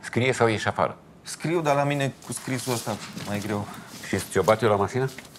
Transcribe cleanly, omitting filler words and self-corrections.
Scrie sau ieși afară? Scriu, dar la mine cu scrisul ăsta mai greu. Și ți-o bat eu la mașină?